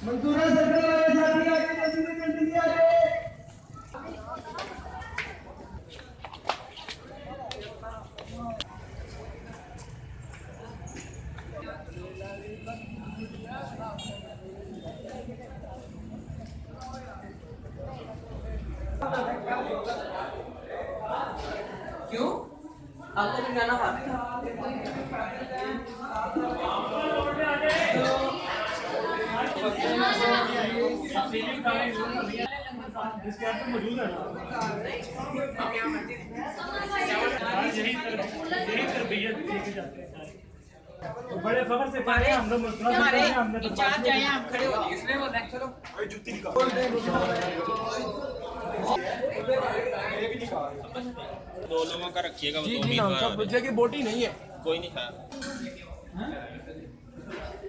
मंजूरा circle वाले साथी आगे जल्दी से जल्दी आ जाए। क्यों आपको भी गाना हाथ बड़े फखर से पा रहे हैं हम लोग हमने तो चार जाए हम खड़े हो इसमें बोल रहे चलो जुत्ती दो लोगों का रखिएगा। जी जी ना सब जगह बोटी नहीं है। कोई नहीं खाया।